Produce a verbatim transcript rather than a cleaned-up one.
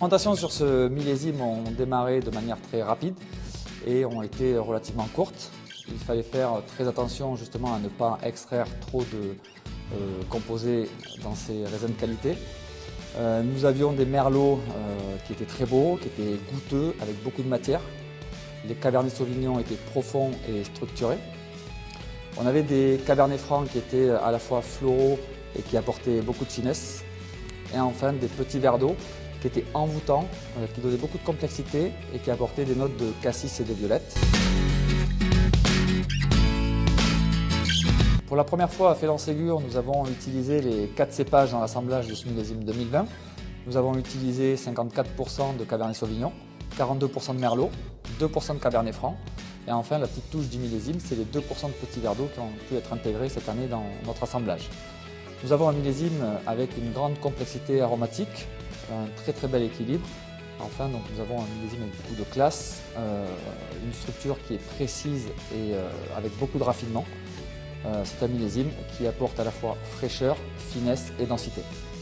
Les expérimentations sur ce millésime ont démarré de manière très rapide et ont été relativement courtes. Il fallait faire très attention justement à ne pas extraire trop de euh, composés dans ces raisins de qualité. Euh, nous avions des merlots euh, qui étaient très beaux, qui étaient goûteux, avec beaucoup de matière. Les Cabernet Sauvignon étaient profonds et structurés. On avait des Cabernet Francs qui étaient à la fois floraux et qui apportaient beaucoup de finesse. Et enfin des petits verres d'eau qui étaient envoûtants, euh, qui donnaient beaucoup de complexité et qui apportaient des notes de cassis et de violette. Pour la première fois à Félan-Ségur, nous avons utilisé les quatre cépages dans l'assemblage de ce millésime deux mille vingt. Nous avons utilisé cinquante-quatre pour cent de Cabernet Sauvignon, quarante-deux pour cent de Merlot, deux pour cent de Cabernet Franc. Et enfin, la petite touche du millésime, c'est les deux pour cent de petits verres d'eau qui ont pu être intégrés cette année dans notre assemblage. Nous avons un millésime avec une grande complexité aromatique, un très très bel équilibre. Enfin, donc, nous avons un millésime avec beaucoup de classe, euh, une structure qui est précise et euh, avec beaucoup de raffinement. Euh, c'est un millésime qui apporte à la fois fraîcheur, finesse et densité.